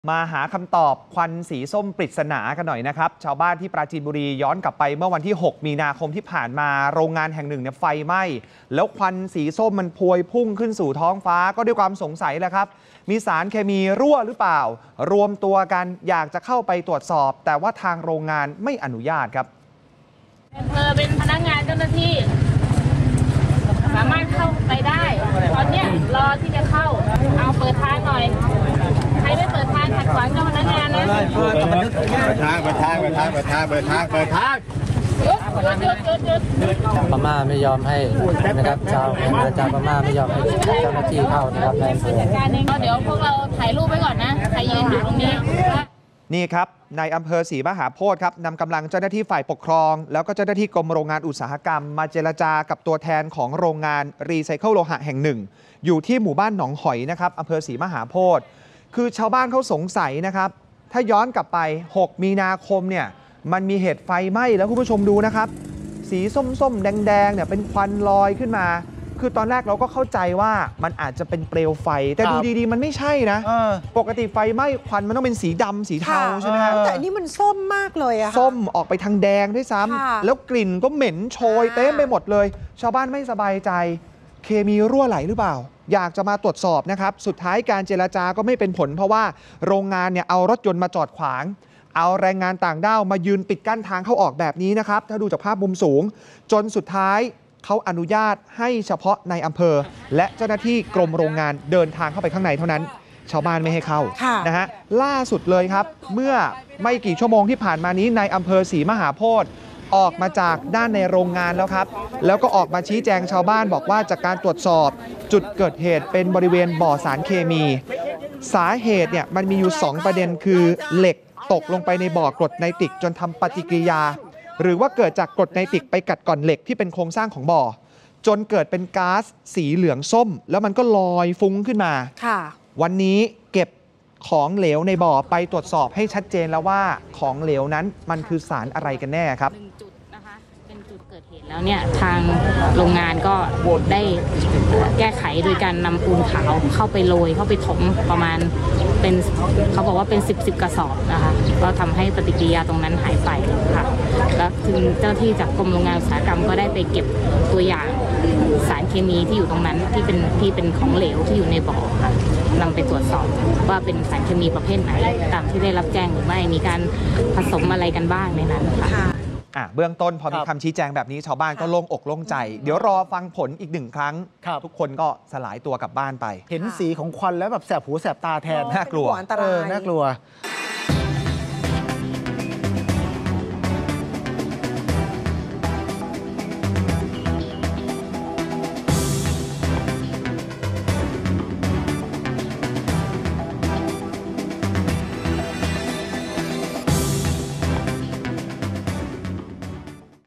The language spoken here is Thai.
มาหาคำตอบควันสีส้มปริศนากันหน่อยนะครับชาวบ้านที่ปราจีนบุรีย้อนกลับไปเมื่อวันที่ 6 มีนาคมที่ผ่านมาโรงงานแห่งหนึ่งเนี่ยไฟไหม้แล้วควันสีส้มมันพวยพุ่งขึ้นสู่ท้องฟ้าก็ด้วยความสงสัยแหละครับมีสารเคมีรั่วหรือเปล่ารวมตัวกันอยากจะเข้าไปตรวจสอบแต่ว่าทางโรงงานไม่อนุญาตครับเป็นพนักงานเจ้าหน้าที่สามารถเข้าไปได้ตอนนี้รอที่จะเข้าเอาเปิดทางหน่อยใครไม่เปิดทางขัดขวางเจ้าพนักงานนะเปิดทางหยุดพม่าไม่ยอมให้นะครับชาวพม่าไม่ยอมให้เจ้าหน้าที่เข้านะครับในอำเภอเดี๋ยวพวกเราถ่ายรูปไว้ก่อนนะใครยืนอยู่ตรงนี้นี่ครับในอำเภอศรีมหาโพธิ์ครับนำกำลังเจ้าหน้าที่ฝ่ายปกครองแล้วก็เจ้าหน้าที่กรมโรงงานอุตสาหกรรมมาเจรจากับตัวแทนของโรงงานรีไซเคิลโลหะแห่งหนึ่งอยู่ที่หมู่บ้านหนองหอยนะครับอำเภอศรีมหาโพธิ์คือชาวบ้านเขาสงสัยนะครับถ้าย้อนกลับไป 6 มีนาคมเนี่ยมันมีเหตุไฟไหม้แล้วคุณผู้ชมดูนะครับสีส้มๆแดงๆเนี่ยเป็นควันลอยขึ้นมาคือตอนแรกเราก็เข้าใจว่ามันอาจจะเป็นเปลวไฟแต่ดูดีๆมันไม่ใช่นะปกติไฟไหม้ควันมันต้องเป็นสีดำสีเทาใช่ไหมครับแต่อันนี้มันส้มมากเลยอะส้มออกไปทางแดงด้วยซ้ำแล้วกลิ่นก็เหม็นโชยเต็มไปหมดเลยชาวบ้านไม่สบายใจเคมีรั่วไหลหรือเปล่าอยากจะมาตรวจสอบนะครับสุดท้ายการเจรจาก็ไม่เป็นผลเพราะว่าโรงงานเนี่ยเอารถยนต์มาจอดขวางเอาแรงงานต่างด้าวมายืนปิดกั้นทางเข้าออกแบบนี้นะครับถ้าดูจากภาพมุมสูงจนสุดท้ายเขาอนุญาตให้เฉพาะในอำเภอและเจ้าหน้าที่กรมโรงงานเดินทางเข้าไปข้างในเท่านั้นชาวบ้านไม่ให้เข้านะฮะล่าสุดเลยครับเมื่อไม่กี่ชั่วโมงที่ผ่านมานี้ในอำเภอศรีมหาโพธิ์ออกมาจากด้านในโรงงานแล้วครับแล้วก็ออกมาชี้แจงชาวบ้านบอกว่าจากการตรวจสอบจุดเกิดเหตุเป็นบริเวณบ่อสารเคมีสาเหตุเนี่ยมันมีอยู่2ประเด็นคือเหล็กตกลงไปในบ่อกรดไนตริกจนทำปฏิกิริยาหรือว่าเกิดจากกรดไนตริกไปกัดก่อนเหล็กที่เป็นโครงสร้างของบ่อจนเกิดเป็นก๊าซสีเหลืองส้มแล้วมันก็ลอยฟุ้งขึ้นมาวันนี้เก็บของเหลวในบ่อไปตรวจสอบให้ชัดเจนแล้วว่าของเหลวนั้นมันคือสารอะไรกันแน่ครับเป็นจุดเกิดเหตุแล้วเนี่ยทางโรงงานก็ได้แก้ไขโดยการนำปูนขาวเข้าไปโรยเข้าไปถมประมาณเป็นเขาบอกว่าเป็น10 กระสอบนะคะก็ทำให้ปฏิกิริยาตรงนั้นหายไปค่ะแล้วถึงเจ้าที่จากกรมโรงงานอุตสาหกรรมก็ได้ไปเก็บตัวอย่างสารเคมีที่อยู่ตรงนั้นที่เป็นของเหลวที่อยู่ในบ่อค่ะนำไปตรวจสอบว่าเป็นสารเคมีประเภทไหนตามที่ได้รับแจ้งหรือไม่มีการผสมอะไรกันบ้างในนั้นค่ะเบื้องต้นพอมีคำชี้แจงแบบนี้ชาวบ้านก็โล่งอกโล่งใจเดี๋ยวรอฟังผลอีก1 ครั้งทุกคนก็สลายตัวกลับบ้านไปเห็นสีของควันแล้วแบบแสบหูแสบตาแทนน่ากลัวน่ากลัว